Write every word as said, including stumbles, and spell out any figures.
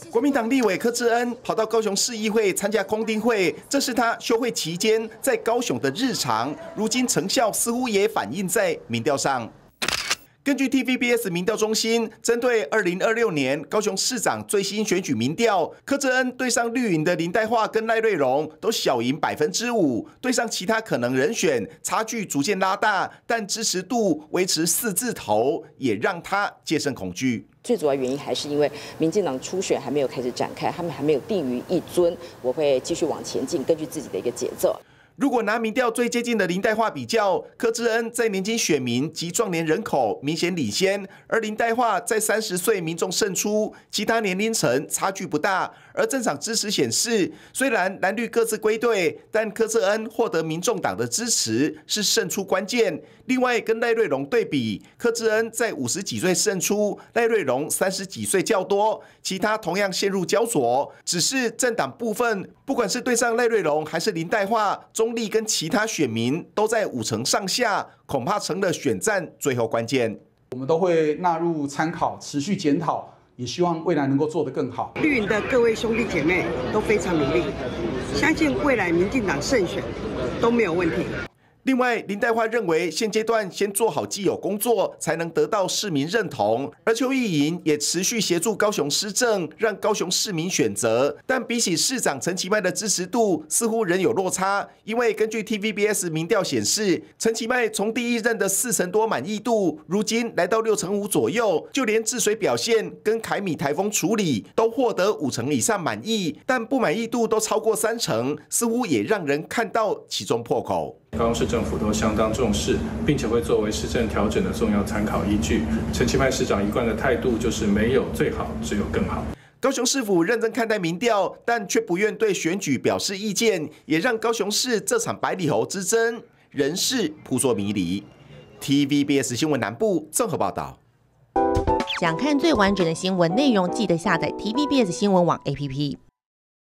国民党立委柯志恩跑到高雄市议会参加公听会，这是他休会期间在高雄的日常。如今成效似乎也反映在民调上。根据 T V B S 民调中心针对二零二六年高雄市长最新选举民调，柯志恩对上绿营的林岱樺跟赖瑞荣都小赢百分之五，对上其他可能人选差距逐渐拉大，但支持度维持四字头，也让他戒慎恐惧。 最主要原因还是因为民进党初选还没有开始展开，他们还没有定于一尊，我会继续往前进，根据自己的一个节奏。 如果拿民调最接近的林岱樺比较，柯志恩在年轻选民及壮年人口明显领先，而林岱樺在三十岁民众胜出，其他年龄层差距不大。而政场支持显示，虽然蓝绿各自归队，但柯志恩获得民众党的支持是胜出关键。另外，跟赖瑞荣对比，柯志恩在五十几岁胜出，赖瑞荣三十几岁较多，其他同样陷入焦灼。只是政党部分，不管是对上赖瑞荣还是林岱樺，中立跟其他选民都在五成上下，恐怕成了选战最后关键。 我们都会纳入参考，持续检讨，也希望未来能够做得更好。 绿营的各位兄弟姐妹都非常努力，相信未来民进党胜选都没有问题。 另外，林岱樺认为现阶段先做好既有工作，才能得到市民认同。而邱意莹也持续协助高雄施政，让高雄市民选择。但比起市长陈其迈的支持度，似乎仍有落差。因为根据 T V B S 民调显示，陈其迈从第一任的四成多满意度，如今来到六成五左右。就连治水表现跟凯米台风处理都获得五成以上满意，但不满意度都超过三成，似乎也让人看到其中破口。 高雄市政府都相当重视，并且会作为市政调整的重要参考依据。陈其迈市长一贯的态度就是没有最好，只有更好。 高雄市府认真看待民调，但却不愿对选举表示意见，也让高雄市这场百里侯之争仍是扑朔迷离。T V B S 新闻南部综合报道。 想看最完整的新闻内容，记得下载 T V B S 新闻网 A P P。